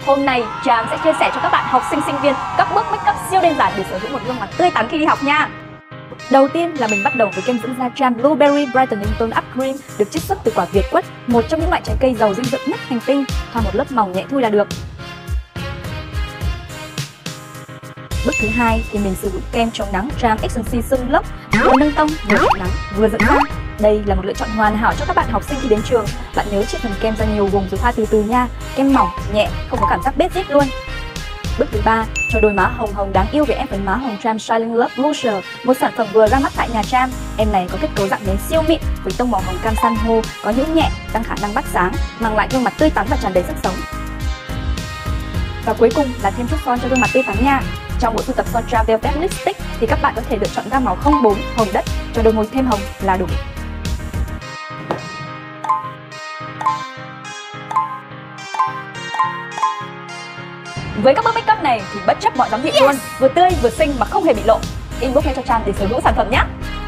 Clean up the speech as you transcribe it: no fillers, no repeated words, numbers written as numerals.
Hôm nay Trang sẽ chia sẻ cho các bạn học sinh sinh viên các bước make up siêu đơn giản để sở hữu một gương mặt tươi tắn khi đi học nha. Đầu tiên là mình bắt đầu với kem dưỡng da Trang Blueberry Brightening Tone Up Cream được chiết xuất từ quả việt quất, một trong những loại trái cây giàu dinh dưỡng nhất hành tinh. Thoa một lớp mỏng nhẹ thôi là được. Bước thứ hai thì mình sử dụng kem chống nắng Trang Extensi Sunblock, vừa nâng tông, vừa chống nắng, vừa dưỡng da. Đây là một lựa chọn hoàn hảo cho các bạn học sinh khi đến trường. Bạn nhớ chiết phần kem ra nhiều vùng rồi thoa từ từ nha. Kem mỏng, nhẹ, không có cảm giác bết rít luôn. Bước thứ ba, cho đôi má hồng hồng đáng yêu với em phấn má hồng Trang Shining Love Blusher, một sản phẩm vừa ra mắt tại nhà Trang. Em này có kết cấu dạng nến siêu mịn với tông màu hồng cam san hô, có nhũ nhẹ, tăng khả năng bắt sáng, mang lại gương mặt tươi tắn và tràn đầy sức sống. Và cuối cùng là thêm chút son cho gương mặt tươi tắn nha. Trong bộ sưu tập son Trang Velvet Lipstick thì các bạn có thể lựa chọn gam màu 04 hồng đất, cho đôi môi thêm hồng là đủ. Với các bước make up này thì bất chấp mọi giám thị luôn, vừa tươi vừa xinh mà không hề bị lộ. Inbox ngay cho Trang để sở hữu sản phẩm nhé.